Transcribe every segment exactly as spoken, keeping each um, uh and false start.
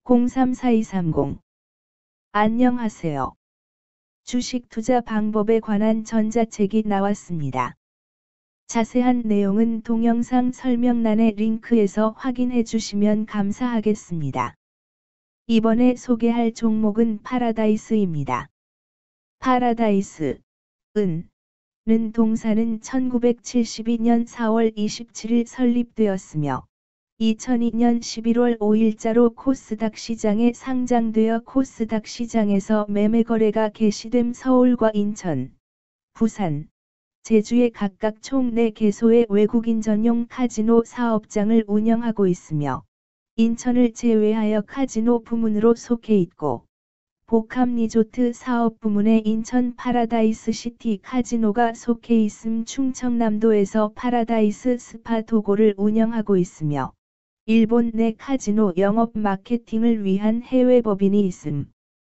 공삼 사이삼공. 안녕하세요. 주식 투자 방법에 관한 전자책이 나왔습니다. 자세한 내용은 동영상 설명란의 링크에서 확인해 주시면 감사하겠습니다. 이번에 소개할 종목은 파라다이스입니다. 파라다이스, 은, 는 동사는 천구백칠십이 년 사월 이십칠일 설립되었으며 이천이 년 십일월 오일자로 코스닥 시장에 상장되어 코스닥 시장에서 매매 거래가 개시됨. 서울과 인천, 부산, 제주에 각각 총 네 개소의 외국인 전용 카지노 사업장을 운영하고 있으며 인천을 제외하여 카지노 부문으로 속해 있고 복합 리조트 사업 부문에 인천 파라다이스 시티 카지노가 속해 있음. 충청남도에서 파라다이스 스파 도고를 운영하고 있으며 일본 내 카지노 영업 마케팅을 위한 해외 법인이 있음.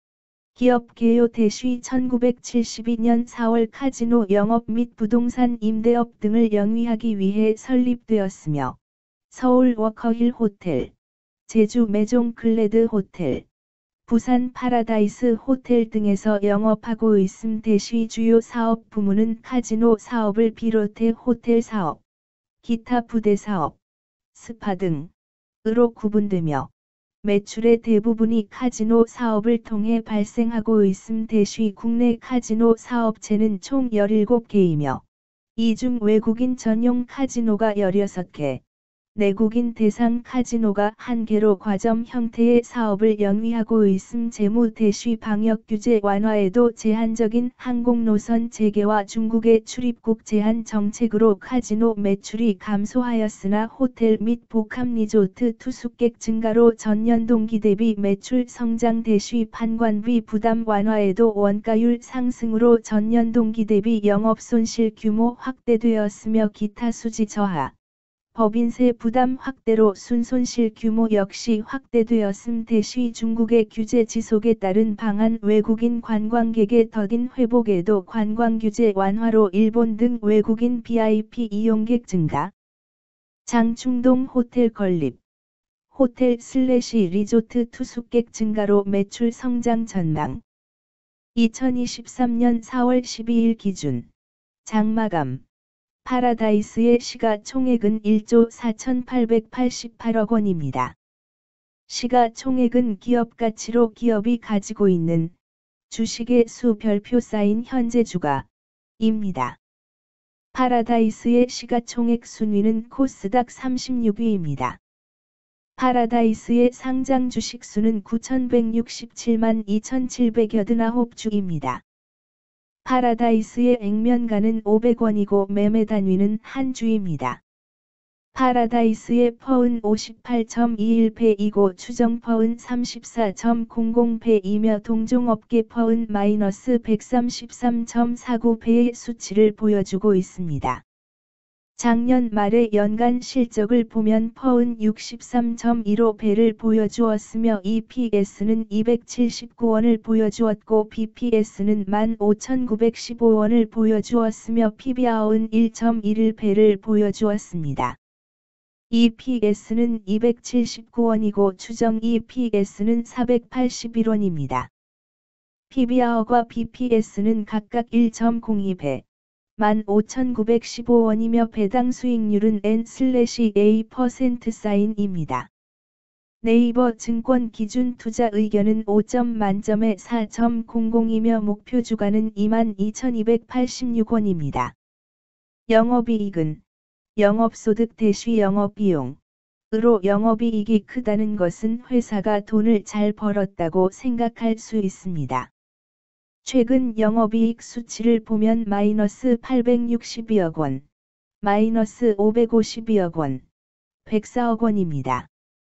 기업 개요 대시 천구백칠십이 년 사월 카지노 영업 및 부동산 임대업 등을 영위하기 위해 설립되었으며 서울 워커힐 호텔, 제주 매종 글래드 호텔, 부산 파라다이스 호텔 등에서 영업하고 있음. 대시 주요 사업 부문은 카지노 사업을 비롯해 호텔 사업, 기타 부대 사업, 스파 등으로 구분되며 매출의 대부분이 카지노 사업을 통해 발생하고 있음. 대시 국내 카지노 사업체는 총 열일곱 개이며 이 중 외국인 전용 카지노가 열여섯 개, 내국인 대상 카지노가 한 개로 과점 형태의 사업을 영위하고 있음. 재무 대시 방역 규제 완화에도 제한적인 항공 노선 재개와 중국의 출입국 제한 정책으로 카지노 매출이 감소하였으나 호텔 및 복합 리조트 투숙객 증가로 전년 동기 대비 매출 성장. 대시 판관비 부담 완화에도 원가율 상승으로 전년 동기 대비 영업 손실 규모 확대되었으며 기타 수지 저하, 법인세 부담 확대로 순손실 규모 역시 확대되었음. 대시 중국의 규제 지속에 따른 방한 외국인 관광객의 더딘 회복에도 관광 규제 완화로 일본 등 외국인 브이아이피 이용객 증가. 장충동 호텔 건립, 호텔 슬래시 리조트 투숙객 증가로 매출 성장 전망. 이천이십삼 년 사월 십이일 기준 장마감 파라다이스의 시가총액은 일조 사천팔백팔십팔억 원입니다. 시가총액은 기업가치로 기업이 가지고 있는 주식의 수 별표 쌓인 현재 주가입니다. 파라다이스의 시가총액 순위는 코스닥 삼십육 위입니다. 파라다이스의 상장 주식 수는 구천백육십칠만 이천칠백팔십구 주입니다. 파라다이스의 액면가는 오백 원이고 매매 단위는 한 주입니다. 파라다이스의 퍼은 오십팔 점 이일 배이고 추정 퍼은 삼십사 점 공공 배이며 동종업계 퍼은 마이너스 백삼십삼 점 사구 배의 수치를 보여주고 있습니다. 작년 말의 연간 실적을 보면 퍼은 육십삼 점 일오 배를 보여주었으며 이피에스는 이백칠십구 원을 보여주었고 비피에스는 만 오천구백십오 원을 보여주었으며 피비알은 일 점 일일 배를 보여주었습니다. 이피에스는 이백칠십구 원이고 추정 이피에스는 사백팔십일 원입니다. 피비알과 비피에스는 각각 일 점 공이 배, 만 오천구백십오 원이며 배당 수익률은 엔 에이 퍼센트 사인입니다. 네이버 증권 기준 투자 의견은 오 점 만점에 사 점 공공이며 목표 주가는 이만 이천이백팔십육 원입니다. 영업이익은 영업소득 대시 영업비용 으로 영업이익이 크다는 것은 회사가 돈을 잘 벌었다고 생각할 수 있습니다. 최근 영업이익 수치를 보면 마이너스 팔백육십이억 원, 마이너스 오백오십이억 원, 백사억 원입니다.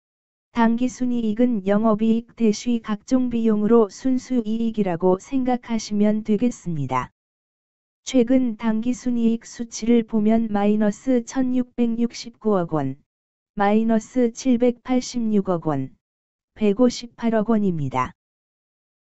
당기순이익은 영업이익 대시 각종 비용으로 순수이익이라고 생각하시면 되겠습니다. 최근 당기순이익 수치를 보면 마이너스 천육백육십구억 원, 마이너스 칠백팔십육억 원, 백오십팔억 원입니다.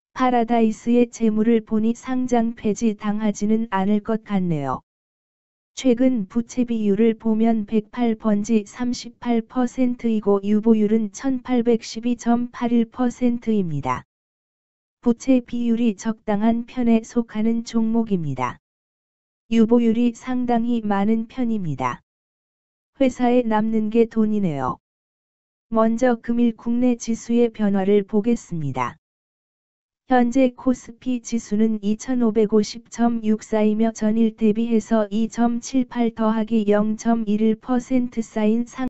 파라다이스의 재물을 보니 상장 폐지 당하지는 않을 것 같네요. 최근 부채 비율을 보면 백팔 번지 삼십팔 퍼센트이고 유보율은 천팔백십이 점 팔일 퍼센트입니다. 부채 비율이 적당한 편에 속하는 종목입니다. 유보율이 상당히 많은 편입니다. 회사에 남는 게 돈이네요. 먼저 금일 국내 지수의 변화를 보겠습니다. 현재 코스피 지수는 이천오백오십 점 육사이며 전일 대비해서 이 점 칠팔 더하기 영 점 일일 퍼센트 쌓인 상